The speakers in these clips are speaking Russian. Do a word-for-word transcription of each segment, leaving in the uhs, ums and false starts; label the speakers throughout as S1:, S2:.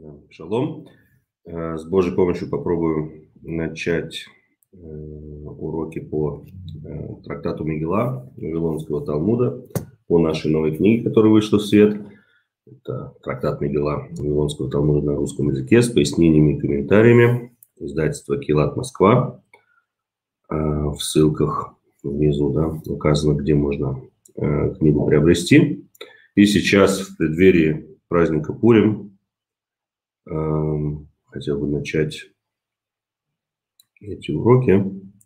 S1: Шалом. С Божьей помощью попробую начать уроки по трактату Мегилла, Вавилонского Талмуда, по нашей новой книге, которая вышла в свет. Это трактат Мегилла Вавилонского Талмуда на русском языке с пояснениями и комментариями. Издательство Килат, Москва. В ссылках внизу, да, указано, где можно книгу приобрести. И сейчас в преддверии праздника Пурим хотел бы начать эти уроки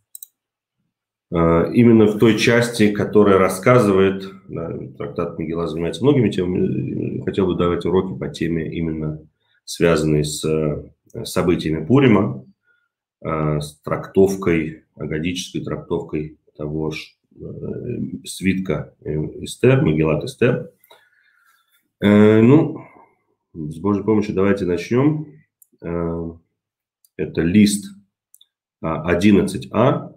S1: именно в той части, которая рассказывает, да, трактат Мегилла занимается многими темами, хотел бы давать уроки по теме, именно связанной с событиями Пурима, с трактовкой, агадической трактовкой того ж, свитка Эстер, Мегиллат Эстер. Ну, с Божьей помощью давайте начнем. Это лист одиннадцать а.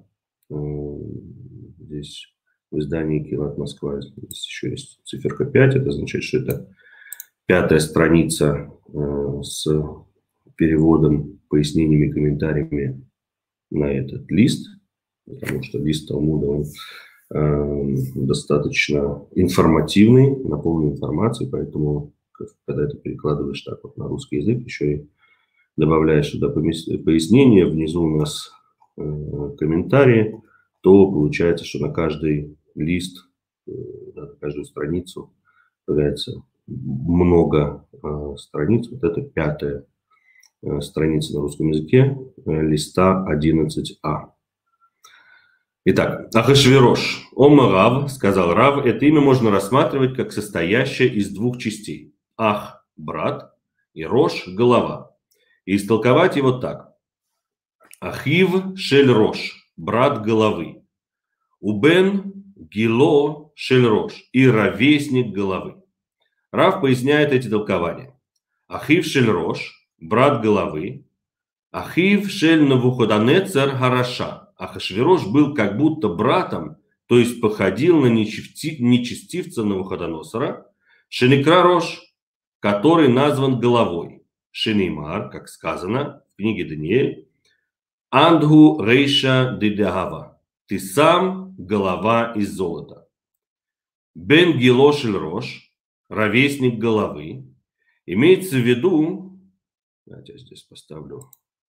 S1: Здесь в издании Килат, Москва, здесь еще есть циферка пять. Это означает, что это пятая страница с переводом, пояснениями, комментариями на этот лист. Потому что лист Талмуда, он достаточно информативный, наполнен информацией, поэтому, когда это перекладываешь так вот на русский язык, еще и добавляешь сюда пояснения, внизу у нас комментарии, то получается, что на каждый лист, на каждую страницу появляется много страниц. Вот это пятая страница на русском языке листа одиннадцать а. Итак, Ахашвирош, Ома Рав, сказал Рав, это имя можно рассматривать как состоящее из двух частей. Ах – брат, и Рош – голова. И истолковать его так. Ахив шель Рош, брат головы. Убен гило шель Рош, и ровесник головы. Рав поясняет эти толкования. Ахив шель Рош, брат головы. Ахив шель Навуходонецер Хараша. Ахашвирош был как будто братом, то есть походил на нечестивца Навуходоносора, Шеникра Рош, который назван головой. Шенеймар, как сказано в книге Даниэль, Андгу Рейша Дидагава, ты сам голова из золота. Бен Гилошель Рош, ровесник головы, имеется в виду, давайте я здесь поставлю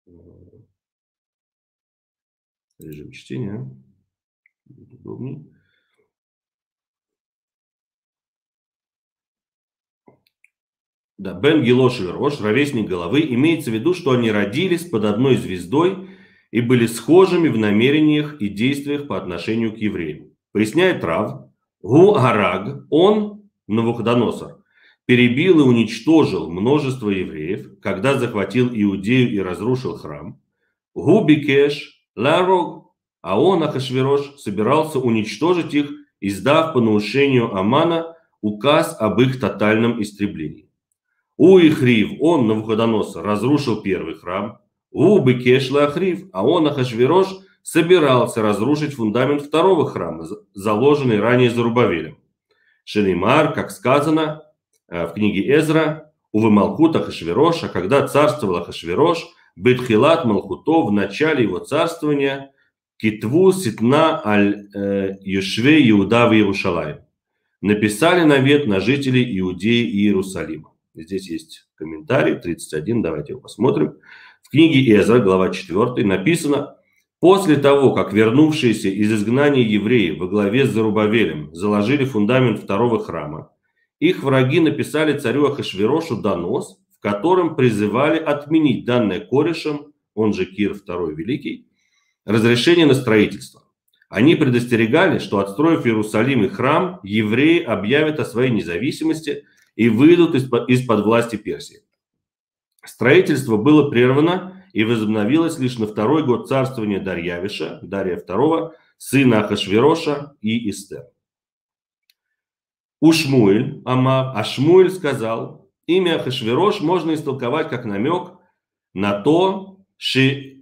S1: режим чтения, удобнее. Да, Бен Гилошель Рош, ровесник головы, имеется в виду, что они родились под одной звездой и были схожими в намерениях и действиях по отношению к евреям. Поясняет Рав, Гу Араг, он, Навуходоносор, перебил и уничтожил множество евреев, когда захватил Иудею и разрушил храм. Гу Бикеш Ларог, а он, Ахашвирош, собирался уничтожить их, издав по наущению Амана указ об их тотальном истреблении. У Ихрив, он, Навуходоносор, разрушил первый храм. У Бекеш Лахрив, а он, Ахашвирош, собирался разрушить фундамент второго храма, заложенный ранее Зарубавелем. Шенеймар, как сказано в книге Эзра, Увы Малкут Ахашвирош, а когда царствовал Ахашвирош, Бетхилат Малхуто, в начале его царствования, Китву Ситна аль Юшве Иуда в Иерушалаим. Написали навет на жителей Иудеи и Иерусалима. Здесь есть комментарий, тридцать один, давайте его посмотрим. В книге Эзра, глава четвёртая, написано, после того, как вернувшиеся из изгнания евреи во главе с Зарубавелем заложили фундамент второго храма, их враги написали царю Ахашвирошу донос, в котором призывали отменить данное Корешем, он же Кир второй Великий, разрешение на строительство. Они предостерегали, что, отстроив Иерусалим и храм, евреи объявят о своей независимости и выйдут из-под, из-под власти Персии. Строительство было прервано и возобновилось лишь на второй год царствования Дарьявиша, Дария второго, сына Ахашвироша и Эстер. У Шмуэль, Амар, а Шмуэль сказал, имя Ахашвирош можно истолковать как намек на то, что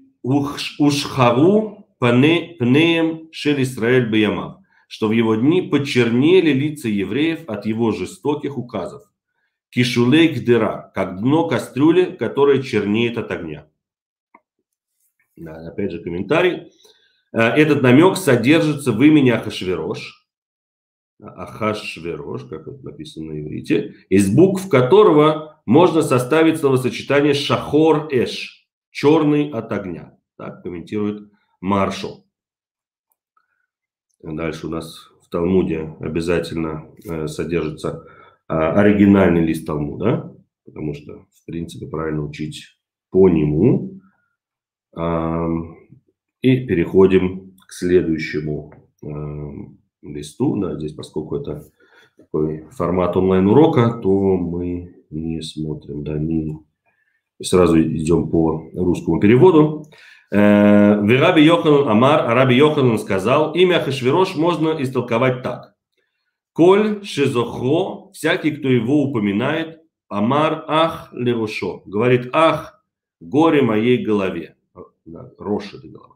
S1: Ушхару пнеем шель Исраэль беямав, что в его дни почернели лица евреев от его жестоких указов. кишулей дыра, как дно кастрюли, которая чернеет от огня. Да, опять же комментарий. Этот намек содержится в имени Ахашверош. Ахашверош, как это написано на иврите, из букв которого можно составить словосочетание шахор-эш, черный от огня. Так комментирует Маршал. Дальше у нас в Талмуде обязательно э, содержится э, оригинальный лист Талмуда, потому что, в принципе, правильно учить по нему. Э, и переходим к следующему э, листу. Да, здесь, поскольку это такой формат онлайн-урока, то мы не смотрим, да, не... сразу идем по русскому переводу. Раби Йоханан Амар, Раби Йоханан сказал, имя Ахашверош можно истолковать так. Коль шезохро, всякий, кто его упоминает, Амар ах лерошо, говорит, ах, горе моей голове. Да, Рош это голова.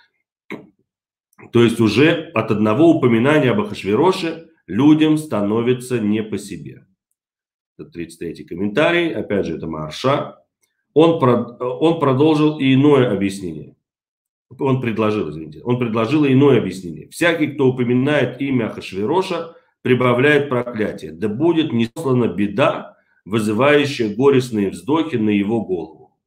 S1: То есть уже от одного упоминания об Ахашвероше людям становится не по себе. Это тридцать третий комментарий, опять же это Марша. Он, он продолжил и иное объяснение. Он предложил, извините, он предложил и иное объяснение. Всякий, кто упоминает имя Ахашвероша, прибавляет проклятие. Да будет неслана беда, вызывающая горестные вздохи на его голову.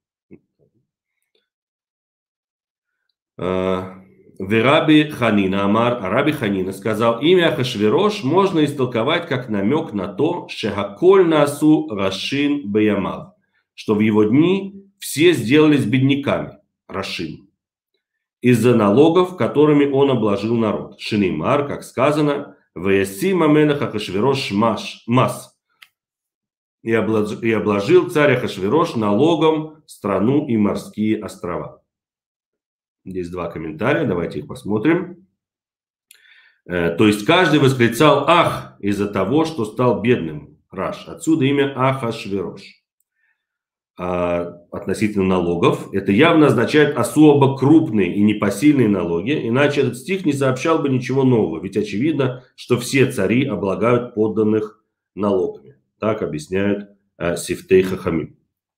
S1: Вераби Ханина Амар, Раби Ханина сказал, имя Ахашверош можно истолковать как намек на то, шехаколь насу рашин баямав, что в его дни все сделались бедняками, рашин, из-за налогов, которыми он обложил народ. Шинеймар, как сказано, «Ваяси мамелех Ахашверош мас», и обложил царь Ахашверош налогом страну и морские острова. Здесь два комментария, давайте их посмотрим. То есть каждый восклицал «Ах» из-за того, что стал бедным, Раш. Отсюда имя Ахашверош. Относительно налогов, это явно означает особо крупные и непосильные налоги, иначе этот стих не сообщал бы ничего нового, ведь очевидно, что все цари облагают подданных налогами. Так объясняют э, Сифтей Хахамим.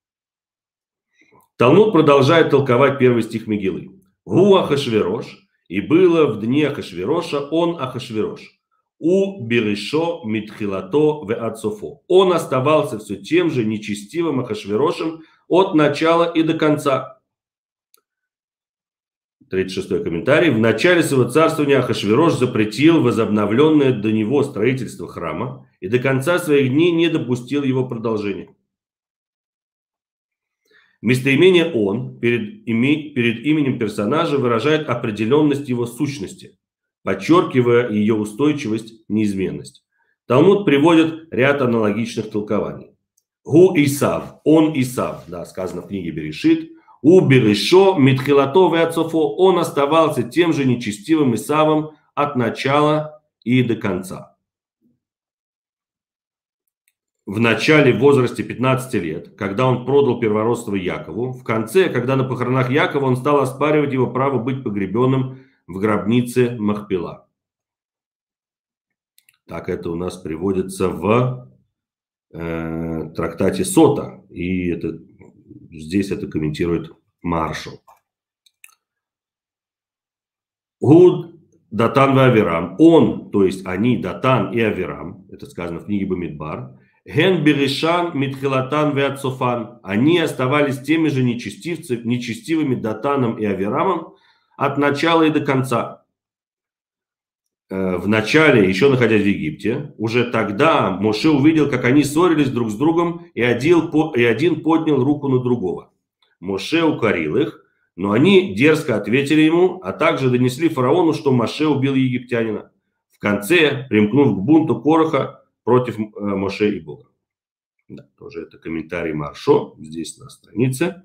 S1: Талмуд продолжает толковать первый стих Мегилы. «Гу Ахашверош, и было в дни Ахашвероша он Ахашверош, у Берешо Митхилато ве Ацофо». Он оставался все тем же нечестивым Ахашверошем от начала и до конца. тридцать шестой комментарий. В начале своего царствования Ахашверош запретил возобновленное до него строительство храма и до конца своих дней не допустил его продолжения. Местоимение «он» перед, име, перед именем персонажа выражает определенность его сущности, подчеркивая ее устойчивость, неизменность. Талмуд приводит ряд аналогичных толкований. «Гу Исав», «он Исав», да, сказано в книге Берешит. «У Берешо Митхилато ве Ацофо», он оставался тем же нечестивым Исавом от начала и до конца. В начале, в возрасте пятнадцати лет, когда он продал первородство Якову, в конце, когда на похоронах Якова он стал оспаривать его право быть погребенным в гробнице Махпела. Так это у нас приводится в э, трактате Сота, и это, здесь это комментирует Маршал. Гуд Датан ве Авирам, он, то есть они, Датан и Авирам, это сказано в книге Бамидбар, Ген Берешан Митхилатан ве Ацофан, они оставались теми же нечестивыми Датаном и Авирамом от начала и до конца. В начале, еще находясь в Египте, уже тогда Моше увидел, как они ссорились друг с другом, и один, и один поднял руку на другого. Моше укорил их, но они дерзко ответили ему, а также донесли фараону, что Моше убил египтянина. В конце, примкнув к бунту Короха против Моше и Бога. Да, тоже это комментарий Маршо, здесь на странице.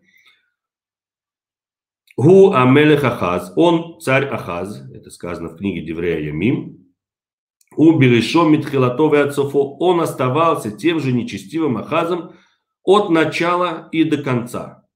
S1: Гу Амелех Ахаз, он царь Ахаз, это сказано в книге Деврея Ямим. У Берешо Митхилато ве Ацофо, он оставался тем же нечестивым Ахазом от начала и до конца.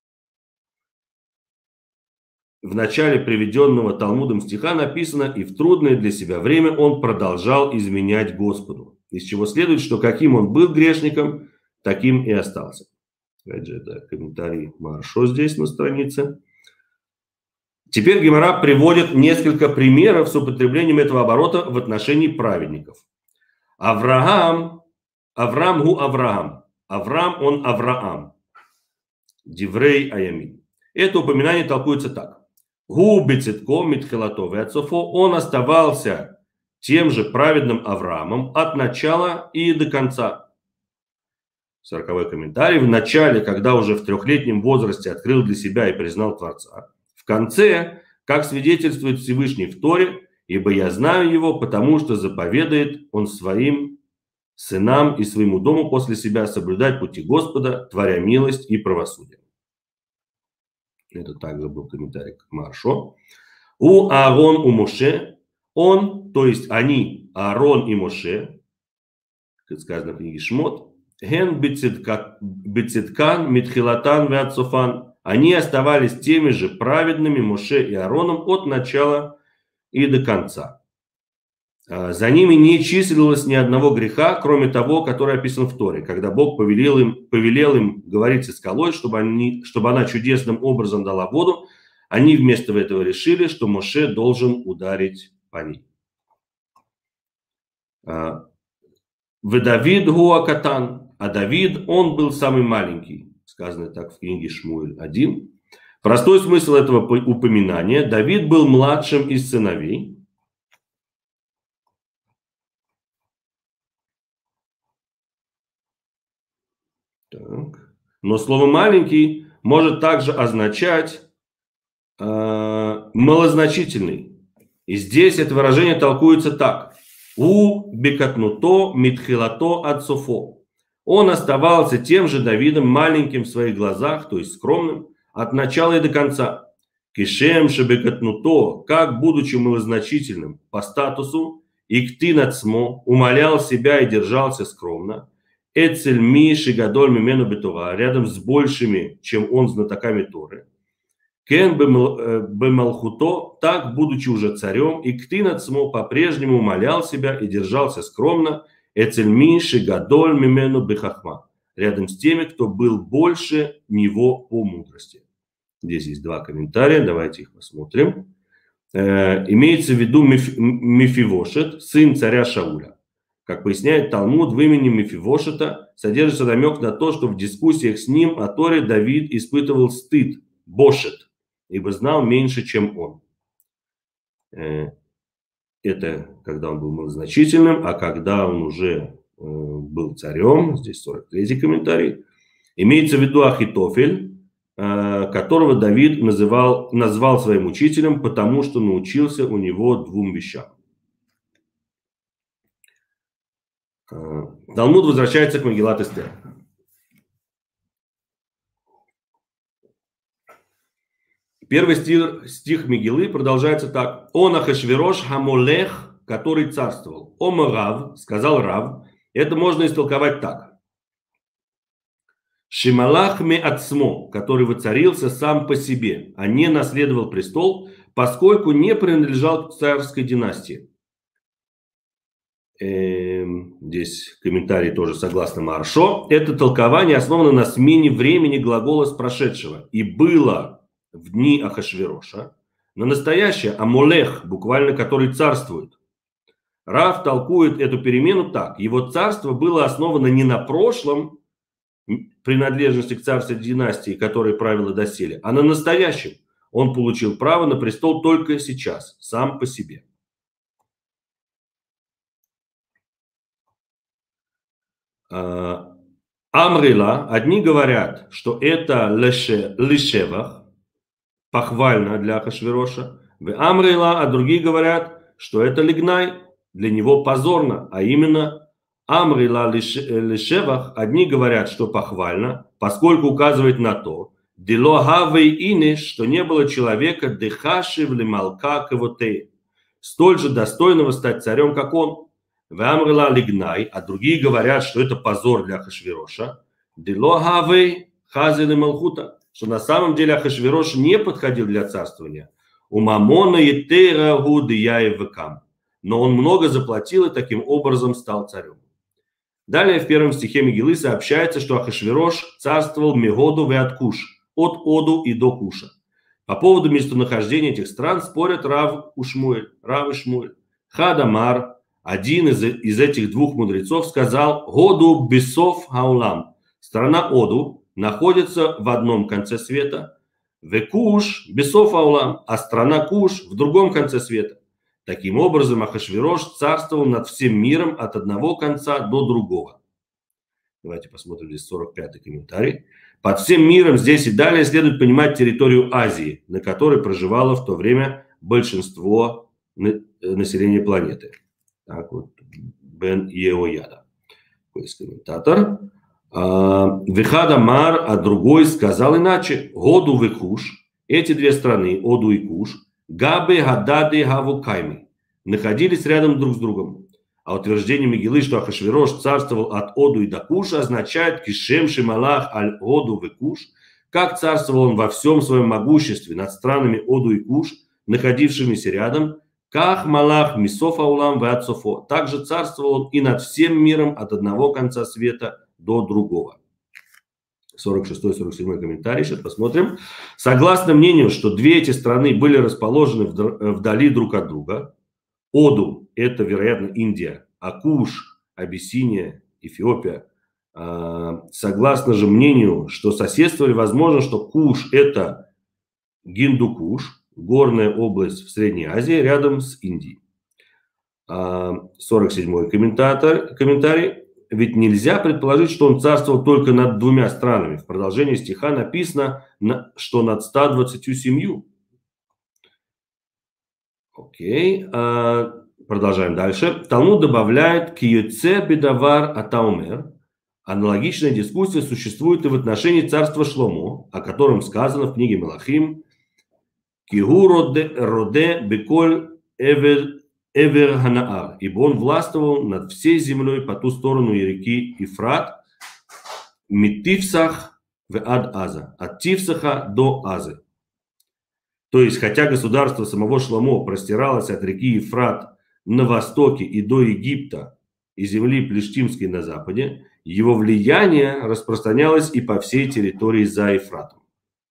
S1: В начале приведенного Талмудом стиха написано: и в трудное для себя время он продолжал изменять Господу. Из чего следует, что каким он был грешником, таким и остался. Опять же, это комментарий Маршо здесь на странице. Теперь Гемара приводит несколько примеров с употреблением этого оборота в отношении праведников. Авраам, Авраам гу Авраам. Авраам он Авраам. Диврей Аямин. Это упоминание толкуется так. Гу бецитко митхилато веацофо. Он оставался тем же праведным Авраамом от начала и до конца. Сороковой комментарий. В начале, когда уже в трехлетнем возрасте открыл для себя и признал Творца. В конце, как свидетельствует Всевышний в Торе, ибо я знаю его, потому что заповедает он своим сынам и своему дому после себя соблюдать пути Господа, творя милость и правосудие. Это также был комментарий к Маршо. У Аарон у Моше, он, то есть они, Аарон и Моше, как сказано в книге Шмот, ген бециткан митхилатан веацофан, они оставались теми же праведными Моше и Аароном от начала и до конца. За ними не числилось ни одного греха, кроме того, который описан в Торе, когда Бог повелел им, повелел им говорить со скалой, чтобы, они, чтобы она чудесным образом дала воду. Они вместо этого решили, что Моше должен ударить по ней. В Давид гуа катан, а Давид, он был самый маленький, сказано так в книге Шмуэль один. Простой смысл этого упоминания: Давид был младшим из сыновей. Так. Но слово «маленький» может также означать э, «малозначительный». И здесь это выражение толкуется так. «У бекатнуто митхилато ацофо». Он оставался тем же Давидом, маленьким в своих глазах, то есть скромным, от начала и до конца. «Кишем шебекатнуто», как, будучи малозначительным по статусу, «иктин ацмо», умалял себя и держался скромно, Эцель Миши Гадоль Мимену Бетова, рядом с большими, чем он, знатоками Торы. Кен Бемалхуто, так, будучи уже царем, и Ктинацмо по-прежнему умолял себя и держался скромно. Эцель Миши Гадоль Мимену Бехахма, рядом с теми, кто был больше него по мудрости. Здесь есть два комментария, давайте их посмотрим. Э, имеется в виду Меф, Мефивошет, сын царя Шауля. Как поясняет Талмуд, в имени Мефивошета содержится намек на то, что в дискуссиях с ним о Торе Давид испытывал стыд, бошет, ибо знал меньше, чем он. Это когда он был малозначительным, а когда он уже был царем, здесь сорок третий комментарий, имеется в виду Ахитофель, которого Давид называл, назвал своим учителем, потому что научился у него двум вещам. Талмуд возвращается к Мегилат Эстер. Первый стих, стих Мегилы продолжается так. Он Ахашвирош Хамолех, который царствовал. Ома Рав, сказал Рав, это можно истолковать так. Шималах ме ацмо, который воцарился сам по себе, а не наследовал престол, поскольку не принадлежал к царской династии. Здесь комментарий тоже согласно Маршо. Это толкование основано на смене времени глагола с прошедшего. И было в дни Ахашвироша, на настоящее Амолех, буквально который царствует. Рав толкует эту перемену так. Его царство было основано не на прошлом принадлежности к царской династии, которой правила доселе, а на настоящем. Он получил право на престол только сейчас, сам по себе. Амрила, одни говорят, что это лешевах, похвально для Ахашвироша, Амрила, а другие говорят, что это лигнай, для него позорно, а именно Амрила лешевах, одни говорят, что похвально, поскольку указывает на то, делохавей инеш, что не было человека дехашив лималка кавотей, столь же достойного стать царем, как он. Вамрила лигнай, а другие говорят, что это позор для Ахашвироша. Делохавей хазили малхута, что на самом деле Ахашвирош не подходил для царствования. У мамона етера гудияев векам, но он много заплатил и таким образом стал царем. Далее в первом стихе Мегилы сообщается, что Ахашвирош царствовал Мегоду ве Куш, от Оду и до Куша. По поводу местонахождения этих стран спорят Рав и Шмуэль. Рав и Шмуэль. Хадамар, один из, из этих двух мудрецов, сказал: Году бесов хаулам. Страна Оду находится в одном конце света. Векуш бесов хаулам, а страна Куш в другом конце света. Таким образом, Ахашвирош царствовал над всем миром от одного конца до другого. Давайте посмотрим здесь сорок пятый комментарий. Под всем миром здесь и далее следует понимать территорию Азии, на которой проживало в то время большинство населения планеты. Так вот, Бен Еояда, то есть комментатор. Вехада Мар, а другой сказал иначе. Году и Куш, эти две страны, Оду и Куш, Габе Гадады Гавукайми, находились рядом друг с другом. А утверждение Мегилы, что Ахашвирош царствовал от Оду и до Куша, означает Кишем Шималах аль Оду и Куш, как царствовал он во всем своем могуществе над странами Оду и Куш, находившимися рядом, как Малах Мисоф Аулам ве Ацофо, также царствовал он и над всем миром от одного конца света до другого. сорок шестой сорок седьмой комментарий, сейчас посмотрим. Согласно мнению, что две эти страны были расположены вдали друг от друга, Оду – это, вероятно, Индия, а Куш – Абиссиния, Эфиопия. Согласно же мнению, что соседствовали, возможно, что Куш – это Гиндукуш, горная область в Средней Азии, рядом с Индией. сорок седьмой комментатор, комментарий. Ведь нельзя предположить, что он царствовал только над двумя странами. В продолжении стиха написано, что над ста двадцатью семью. Окей. Продолжаем дальше. Талмуд добавляет «Киюце бедавар атаумер». Аналогичная дискуссия существует и в отношении царства Шломо, о котором сказано в книге Мелахим «Кигу роде беколь эвер Эвер Ханаар, ибо он властвовал над всей землей по ту сторону реки Ифрат, Митивсах в ад Аза, от Тивсаха до Азы». То есть, хотя государство самого Шломо простиралось от реки Ефрат на востоке и до Египта и земли Плештимской на западе, его влияние распространялось и по всей территории за Ефратом.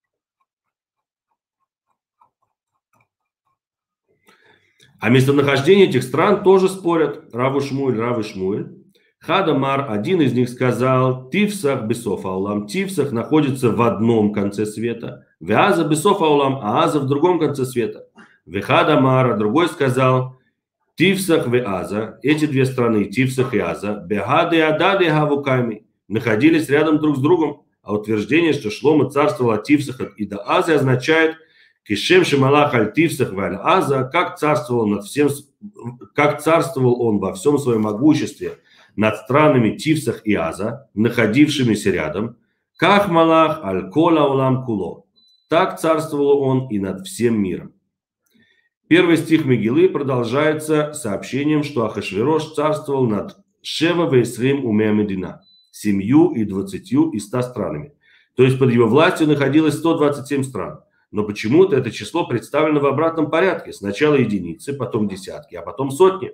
S1: А местонахождение этих стран тоже спорят. Рав и Шмуэль, Рав и Шмуэль. Хадамар, один из них сказал, Тивсах бесов аулам. Тивсах находится в одном конце света. Веаза бесов аулам, а Аза в другом конце света. Вехадамар, а другой сказал, Тивсах веаза. Эти две страны, Тивсах и Аза, бегады адады гавуками, находились рядом друг с другом. А утверждение, что Шломо царствовал от Тивсаха и до Азы, означает, Кишем Шималах аль Тивсах валь Аза, как царствовал над всем, как царствовал он во всем своем могуществе над странами Тивсах и Аза, находившимися рядом, как Малах аль Кола улам куло, так царствовал он и над всем миром. Первый стих Мегилы продолжается сообщением, что Ахашвирош царствовал над Шева вейсрим умея Медина, семью и двадцатью и ста странами. То есть под его властью находилось сто двадцать семь стран. Но почему-то это число представлено в обратном порядке. Сначала единицы, потом десятки, а потом сотни.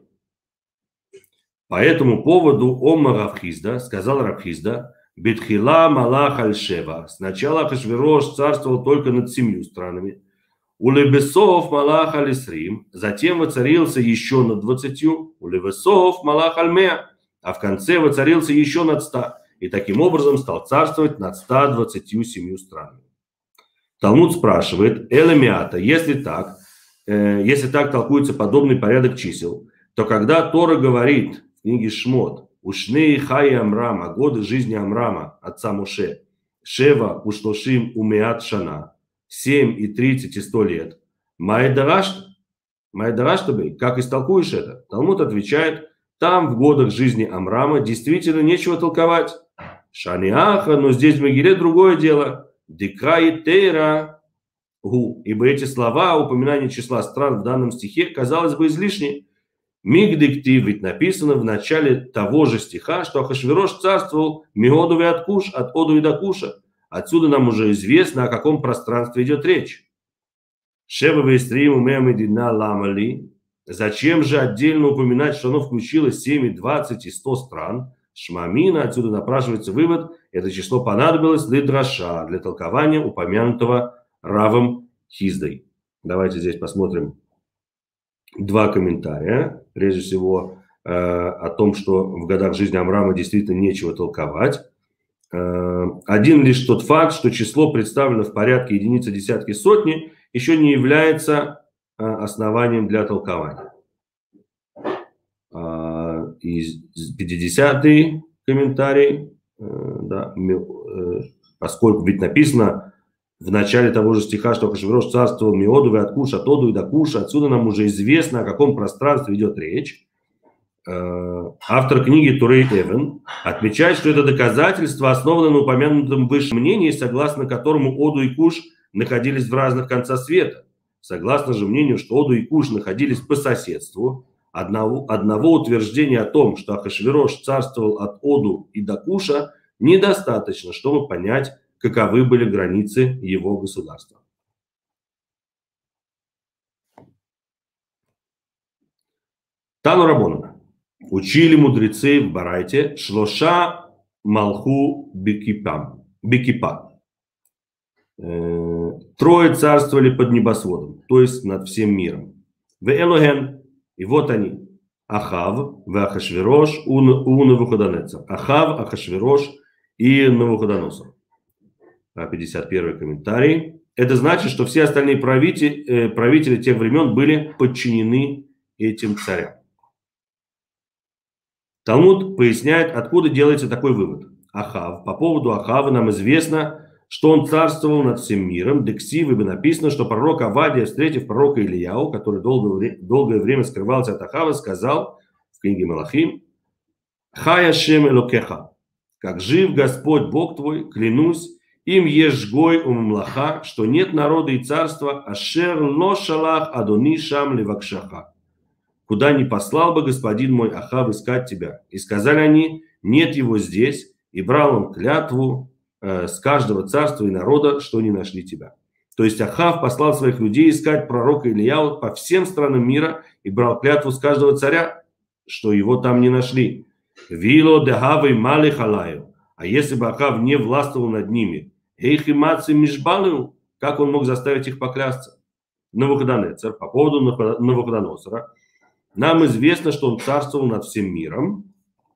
S1: По этому поводу Омма Равхизда сказал Равхизда, Бетхила Малах аль-Шева. Сначала Ахашвирош царствовал только над семью странами. Улебесов Малах аль-Исрим. Затем воцарился еще над двадцатью. Улебесов Малах аль-Меа. А в конце воцарился еще над ста. И таким образом стал царствовать над ста двадцатью семью странами. Талмуд спрашивает, Элемиата, если так, э, если так толкуется подобный порядок чисел, то когда Тора говорит в книге Шмот, Ушней Хаи Амрама, годы жизни Амрама, отца Моше, Шева Ушлошим Умеат Шана, семь и тридцать и сто лет, Майдарашт, Майдараштабей, как истолкуешь это? Талмуд отвечает, там в годах жизни Амрама действительно нечего толковать. Шаниаха, но здесь в Мегиле другое дело. Декай тейра гу, ибо эти слова, упоминание числа стран в данном стихе, казалось бы, излишни. Мигдиктив, ведь написано в начале того же стиха, что Ахашвирош царствовал Меоду и от Куш, от Оду и до Куша. Отсюда нам уже известно, о каком пространстве идет речь. Шева вейстрим умея медина ламали. Зачем же отдельно упоминать, что оно включило семь, двадцать и сто стран? Шмамина, отсюда напрашивается вывод, это число понадобилось для драша, для толкования упомянутого Равом Хиздой. Давайте здесь посмотрим два комментария. Прежде всего, э, о том, что в годах жизни Амрама действительно нечего толковать. Э, один лишь тот факт, что число представлено в порядке единицы, десятки, сотни, еще не является э, основанием для толкования. Э, и пятидесятый комментарий, э, да, э, поскольку ведь написано в начале того же стиха, что Ахашвирош царствовал Меоду, от Куша, от Оду и до Куша. Отсюда нам уже известно, о каком пространстве идет речь. Автор книги Турей Эвен отмечает, что это доказательство основано на упомянутом выше мнении, согласно которому Оду и Куш находились в разных концах света. Согласно же мнению, что Оду и Куш находились по соседству, одного, одного утверждения о том, что Ахашвирош царствовал от Оду и до Куша, недостаточно, чтобы понять, каковы были границы его государства. Тану Рабонана. Учили мудрецы в Барайте шлоша малху бекипам, бекипа. Трое царствовали под небосводом, то есть над всем миром. В Элоген, и вот они. Ахав, в Ахашвирош, у Навуходоносор. Ахав, Ахашвирош и Навуходоносор. пятьдесят первый комментарий. Это значит, что все остальные правители, правители тех времен были подчинены этим царям. Талмуд поясняет, откуда делается такой вывод. Ахав. По поводу Ахава нам известно, что он царствовал над всем миром. Дексив, ибо написано, что пророк Авадия, встретив пророка Илияу, который долгое, долгое время скрывался от Ахава, сказал в книге Малахим: «Хай Ашем Элокеха, как жив Господь Бог твой, клянусь, им ешгой уммлаха, что нет народа и царства, ашер ло шалах адони шам левакшаха, куда не послал бы господин мой Ахав искать тебя. И сказали они, нет его здесь, и брал он клятву э, с каждого царства и народа, что не нашли тебя». То есть Ахав послал своих людей искать пророка Илияу по всем странам мира и брал клятву с каждого царя, что его там не нашли. Вило дехавой мали халаю. А если бы Ахав не властвовал над ними, эйхимаци мишбалу, как он мог заставить их поклясться? Навуходоносор, по поводу Навуходоносора, нам известно, что он царствовал над всем миром.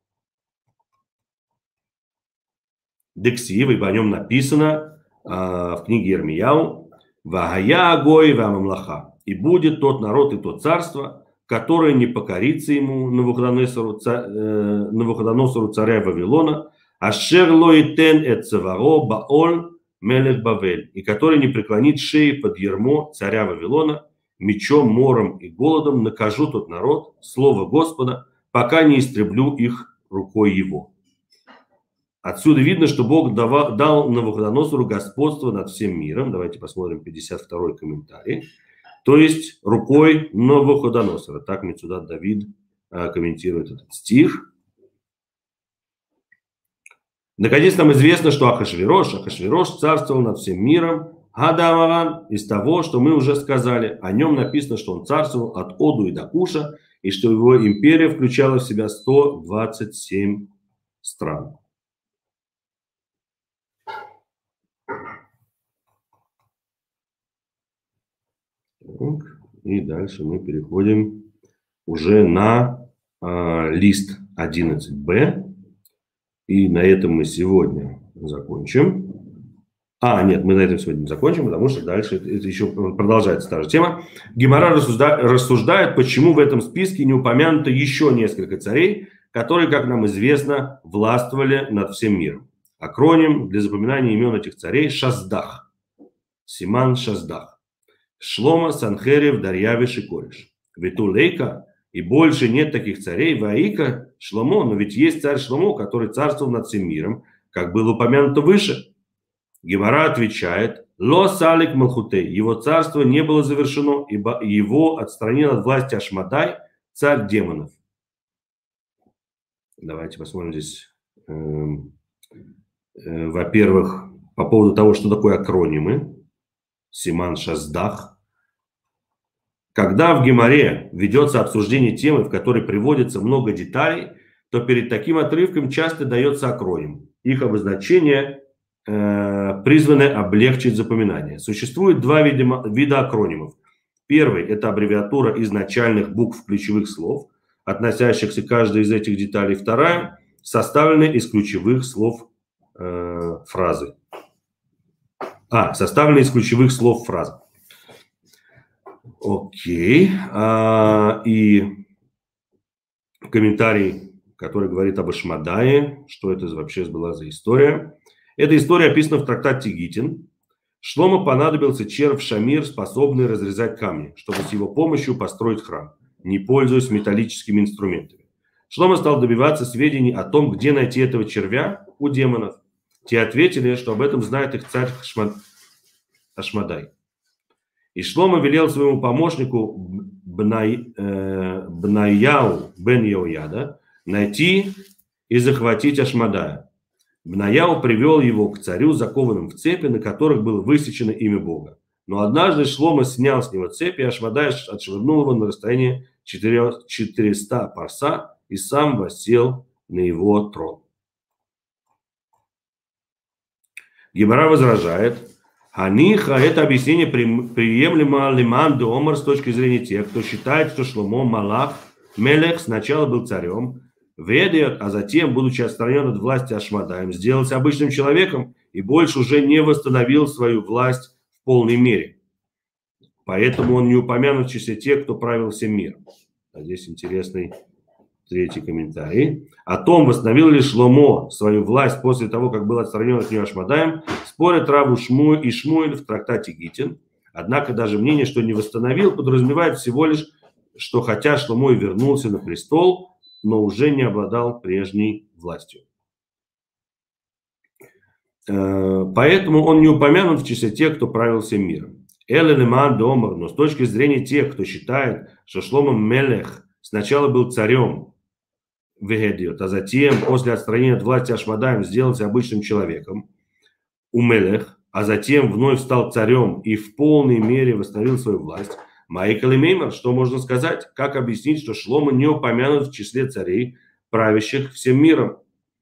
S1: Дексив, ибо о нем написано э, в книге Ирмияу: «Вагая агой вамамлаха», и будет тот народ и то царство, которое не покорится ему, Навуходоносору, ца, э, Навуходоносору царя Вавилона, ашер лоитен эт цаваро баоль мелех Бавель, и который не преклонит шеи под ярмо царя Вавилона, мечом, мором и голодом накажу тот народ, слово Господа, пока не истреблю их рукой его. Отсюда видно, что Бог дава, дал Навуходоносору господство над всем миром. Давайте посмотрим пятьдесят второй комментарий. То есть рукой Навуходоносора. Так Мецудат Давид а, комментирует этот стих. Наконец нам известно, что Ахашвирош, Ахашвирош царствовал над всем миром, Гадамаран, из того, что мы уже сказали. О нем написано, что он царствовал от Оду и до Куша, и что его империя включала в себя сто двадцать семь стран. Так, и дальше мы переходим уже на э, лист одиннадцать бэ. И на этом мы сегодня закончим. А, нет, мы на этом сегодня не закончим, потому что дальше это, это еще продолжается та же тема. Гемара рассуждает, рассуждает, почему в этом списке не упомянуто еще несколько царей, которые, как нам известно, властвовали над всем миром. Акроним для запоминания имен этих царей — Шаздах. Симан Шаздах. Шлома, Санхерев, Дарьявиш и Кореш. Витулейка, и больше нет таких царей. Ваика, Шломо, но ведь есть царь Шломо, который царствовал над всем миром, как было упомянуто выше. Гемара отвечает: Ло салик малхутей, его царство не было завершено, ибо его отстранил от власти Ашмадай, царь демонов. Давайте посмотрим здесь, э, э, во-первых, по поводу того, что такое акронимы. Симан Шаздах. Когда в Гемаре ведется обсуждение темы, в которой приводится много деталей, то перед таким отрывком часто дается акроним. Их обозначение э, призваны облегчить запоминание. Существует два вида, вида акронимов. Первый – это аббревиатура изначальных букв ключевых слов, относящихся к каждой из этих деталей. Вторая – составленная из ключевых слов э, фразы. А, составленная из ключевых слов фразы. Окей. А, и комментарий, который говорит об Ашмадае, что это вообще была за история. Эта история описана в трактате Гитин. Шлому понадобился червь Шамир, способный разрезать камни, чтобы с его помощью построить храм, не пользуясь металлическими инструментами. Шломо стал добиваться сведений о том, где найти этого червя у демонов. Те ответили, что об этом знает их царь Ашмад... Ашмадай. И Шломо велел своему помощнику Бнай... э... Бнаяу бен Йояда найти и захватить Ашмадая. Бнаяу привел его к царю, закованным в цепи, на которых было высечено имя Бога. Но однажды Шломо снял с него цепи, и Ашмадай отшвырнул его на расстоянии четырёхсот парса и сам воссел на его трон. Гемара возражает: Ханиха, это объяснение приемлемо лиман де омар с точки зрения тех, кто считает, что Шломо Малах Мелех сначала был царем, ведет, а затем, будучи отстранен от власти Ашмадаем, сделался обычным человеком и больше уже не восстановил свою власть в полной мере. Поэтому он не упомянут в числе тех, кто правил всем миром. А здесь интересный третий комментарий. О том, восстановил ли Шломо свою власть после того, как был отстранен от нее Ашмадаем, спорят Рав Шмуэль и Шмуэль в трактате Гитин. Однако даже мнение, что не восстановил, подразумевает всего лишь, что хотя Шломо и вернулся на престол, но уже не обладал прежней властью. Поэтому он не упомянут в числе тех, кто правил всем миром. Эль-Леман Домар, но с точки зрения тех, кто считает, что Шломо Мелех сначала был царем, Вегедиот, а затем, после отстранения от власти Ашмадаем, сделался обычным человеком, у Мелех, а затем вновь стал царем и в полной мере восстановил свою власть, Майкл и Меймер, что можно сказать? Как объяснить, что Шломо не упомянут в числе царей, правящих всем миром?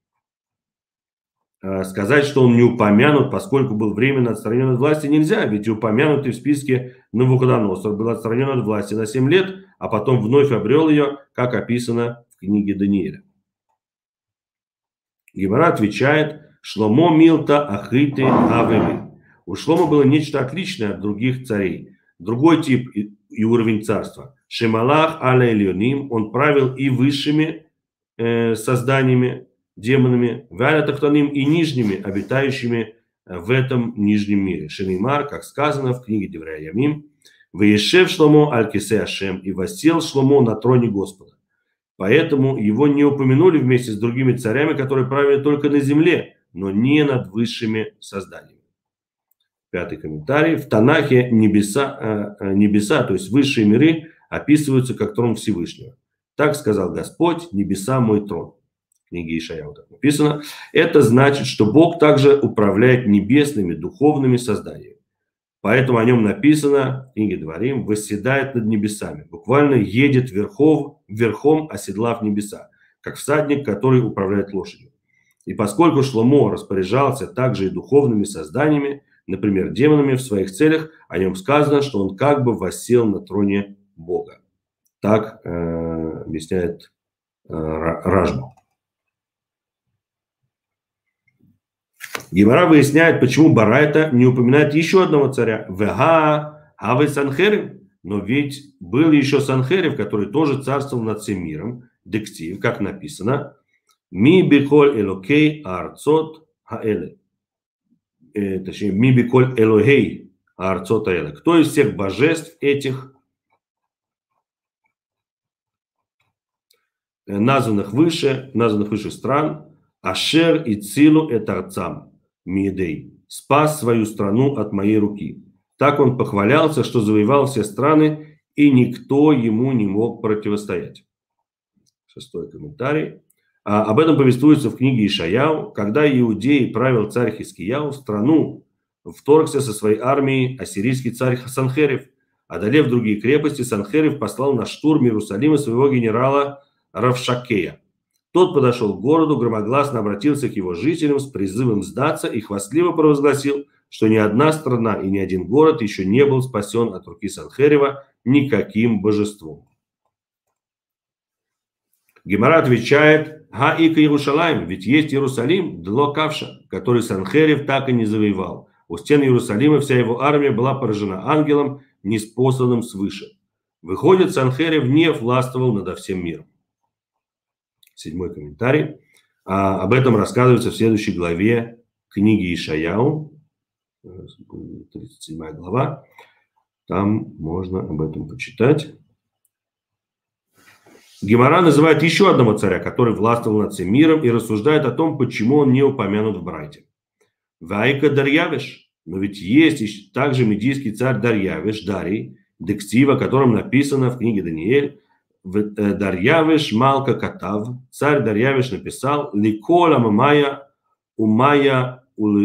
S1: Сказать, что он не упомянут, поскольку был временно отстранен от власти, нельзя, ведь упомянутый в списке Навуходоносор был отстранен от власти на семь лет, а потом вновь обрел ее, как описано в книге Даниэля. Гемара отвечает: Шломо милта ахиты авели. У Шломо было нечто отличное от других царей. Другой тип и уровень царства. Шемалах аля эльоним, он правил и высшими э, созданиями, демонами, валя тахтаним, и нижними, обитающими в этом нижнем мире. Шенеймар, как сказано в книге Деврея Ямим, «Ваешев Шломо аль-кисе Ашем», и воссел Шломо на троне Господа. Поэтому его не упомянули вместе с другими царями, которые правили только на земле, но не над высшими созданиями. Пятый комментарий. В Танахе небеса, э, небеса, то есть высшие миры, описываются как трон Всевышнего. Так сказал Господь: небеса мой трон. В книге Ишаяу так написано. Это значит, что Бог также управляет небесными духовными созданиями. Поэтому о нем написано в книге Дворим: восседает над небесами. Буквально едет верхов, верхом, оседлав небеса, как всадник, который управляет лошадью. И поскольку Шломо распоряжался также и духовными созданиями, например, демонами, в своих целях, о нем сказано, что он как бы воссел на троне Бога. Так э, объясняет э, Ражба. Гемара выясняет, почему Барайта не упоминает еще одного царя. Вега Авы Санхерев. Но ведь был еще Санхерев, который тоже царствовал над всем миром. Дектив, как написано: Ми биколь элокей арцот хаэле. Точнее, ми биколь элогей арцот хаэле. Кто из всех божеств этих, названных выше, названных выше стран, Ашер и Цилу этарцам миедей, спас свою страну от моей руки. Так он похвалялся, что завоевал все страны, и никто ему не мог противостоять. Шестой комментарий. А, об этом повествуется в книге Ишаяу. Когда Иудеи правил царь Хискияу, в страну вторгся со своей армией ассирийский царь Санхерев. Одолев другие крепости, Санхерев послал на штурм Иерусалима своего генерала Равшакея. Тот подошел к городу, громогласно обратился к его жителям с призывом сдаться и хвастливо провозгласил, что ни одна страна и ни один город еще не был спасен от руки Санхерева никаким божеством. Гемара отвечает: «Ха-ика Иерушалаим, ведь есть Иерусалим, дло кавша, который Санхерев так и не завоевал. У стен Иерусалима вся его армия была поражена ангелом, ниспосланным свыше. Выходит, Санхерев не властвовал над всем миром». Седьмой комментарий. А, об этом рассказывается в следующей главе книги Ишаяу, тридцать седьмая глава. Там можно об этом почитать. Гемара называет еще одного царя, который властвовал над всем миром, и рассуждает о том, почему он не упомянут в Брайте. Вайка Дарьявиш. Но ведь есть также медийский царь Дарьявиш, Дарий, декстив, о котором написано в книге Даниэль. Дарьявиш Малка Катав. Царь Дарьявиш написал: Ликола Мамая Умая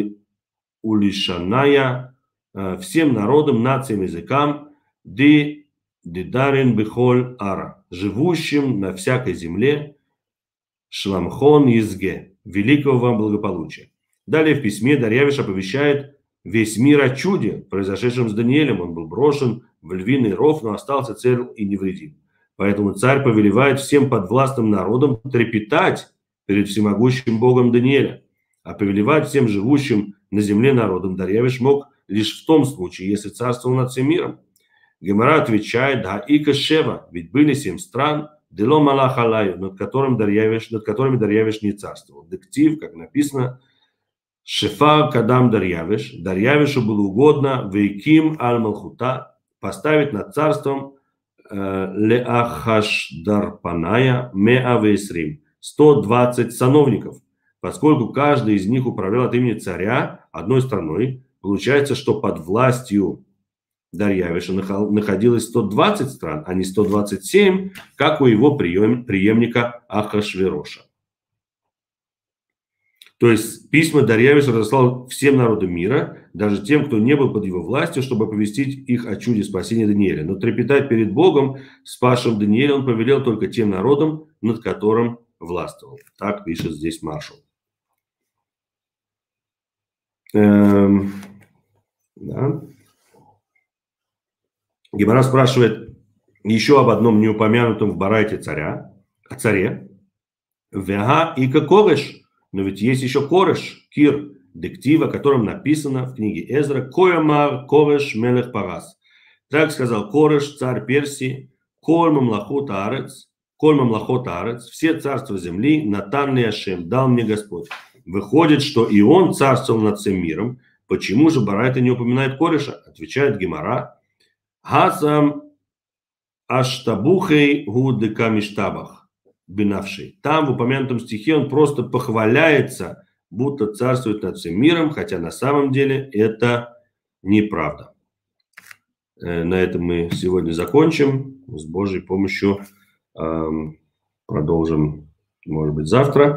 S1: Улишаная, всем народам, нациям, языкам, ди дидарин бихоль ара, живущим на всякой земле, шламхон изге, великого вам благополучия. Далее в письме Дарьявиш оповещает весь мир о чуде, произошедшем с Даниэлем. Он был брошен в львиный ров, но остался цел и невредим. Поэтому царь повелевает всем подвластным народам трепетать перед всемогущим Богом Даниэля, а повелевать всем живущим на земле народам Дарьявиш мог лишь в том случае, если царствовал над всем миром. Гемара отвечает: да ика шева, ведь были семь стран, дело малах алаю, над, которым Дарьявиш, над которыми Дарьявиш не царствовал. Дектив, как написано, шефа кадам Дарьявиш, Дарьявишу было угодно вейким аль малхута, поставить над царством леахашдарпаная меавесрим, сто двадцать сановников. Поскольку каждый из них управлял от имени царя одной страной, получается, что под властью Дарьявиша находилось сто двадцать стран, а не сто двадцать семь, как у его преемника Ахашвероша. То есть письма Дарьявиша разослал всем народам мира, даже тем, кто не был под его властью, чтобы оповестить их о чуде спасения Даниэля. Но трепетать перед Богом, спасшим Даниэля, он повелел только тем народам, над которым властвовал. Так пишет здесь Маршал. Эм, да. Гемара спрашивает еще об одном неупомянутом в Барайте царя, о царе. Вега и Кореш. Но ведь есть еще Кореш, Кир, дектив, о котором написано в книге Эзра: Коямар Кореш мелех Парас. Так сказал Кореш, царь Персии: Коль мамлахот арец, коль мамлахот арец, все царства земли, натан ли Ашем, дал мне Господь. Выходит, что и он царствовал над всем миром. Почему же Барайта не упоминает Кореша? Отвечает Гемара: Хасам аштабухей гудека миштабах бинавший. Там в упомянутом стихе он просто похваляется, будто царствует над всем миром, хотя на самом деле это неправда. На этом мы сегодня закончим. С Божьей помощью продолжим, может быть, завтра.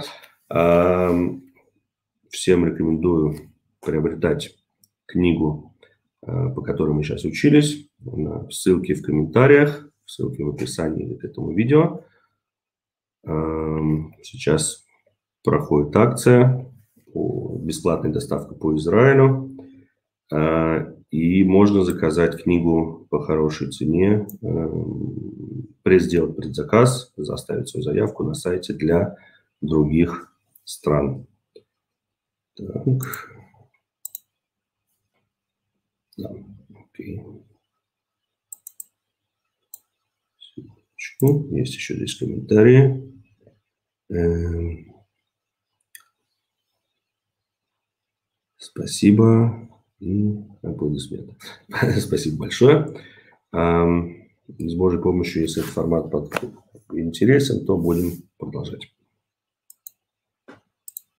S1: Всем рекомендую приобретать книгу, по которой мы сейчас учились. Ссылки в комментариях, ссылки в описании к этому видео. Сейчас проходит акция, бесплатная доставка по Израилю. И можно заказать книгу по хорошей цене, сделать предзаказ, заставить свою заявку на сайте для других стран. Так. Да, окей. Есть еще здесь комментарии. Спасибо и аплодисменты. Спасибо большое. С Божьей помощью, если этот формат интересен, то будем продолжать.